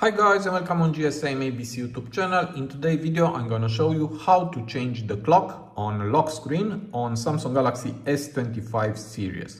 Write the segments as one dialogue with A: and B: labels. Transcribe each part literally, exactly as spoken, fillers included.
A: Hi guys and welcome on G S M A B C YouTube channel. In today's video I'm gonna show you how to change the clock on lock screen on Samsung Galaxy S twenty-five series.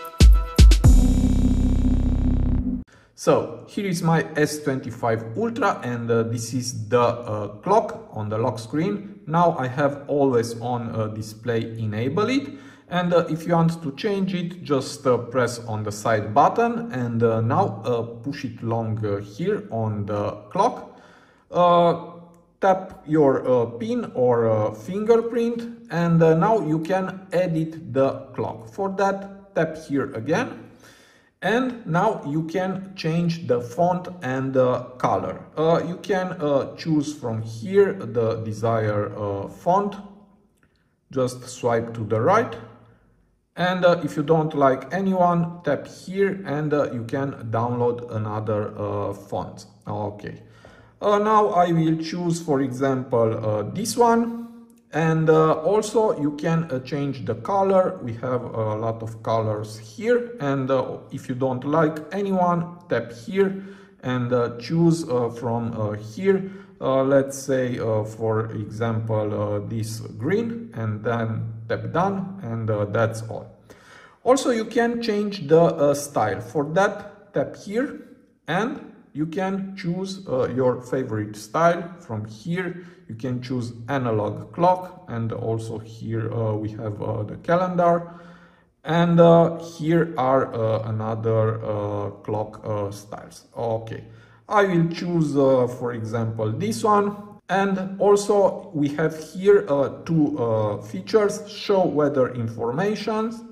A: So here is my S twenty-five Ultra and uh, this is the uh, clock on the lock screen. Now I have always on uh, display enable it. And uh, if you want to change it, just uh, press on the side button and uh, now uh, push it along uh, here on the clock. Uh, tap your uh, pin or uh, fingerprint and uh, now you can edit the clock. For that, tap here again. And now you can change the font and the color. Uh, you can uh, choose from here the desired uh, font. Just swipe to the right. And uh, if you don't like anyone, tap here and uh, you can download another uh, font. Okay. Uh, now I will choose, for example, uh, this one. And uh, also you can uh, change the color. We have a lot of colors here. And uh, if you don't like anyone, tap here and uh, choose uh, from uh, here. Uh, let's say, uh, for example, uh, this green, and then tap done, and uh, that's all. Also, you can change the uh, style. For that, tap here, and you can choose uh, your favorite style. From here, you can choose analog clock, and also here uh, we have uh, the calendar. And uh, here are uh, another uh, clock uh, styles. Okay. I will choose, uh, for example, this one. And also we have here uh, two uh, features, show weather information.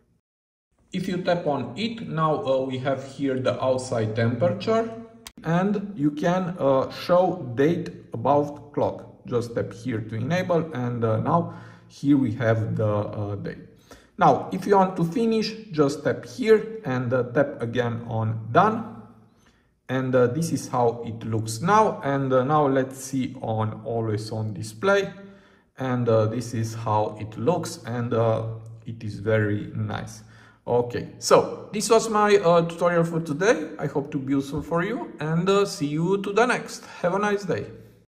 A: If you tap on it, now uh, we have here the outside temperature. And you can uh, show date about clock. Just tap here to enable, and uh, now here we have the uh, date. Now, if you want to finish, just tap here and uh, tap again on done. And uh, this is how it looks now. And uh, now let's see on always on display. And uh, this is how it looks, and uh, it is very nice. Okay, so this was my uh, tutorial for today. I hope to be useful for you, and uh, see you to the next. Have a nice day.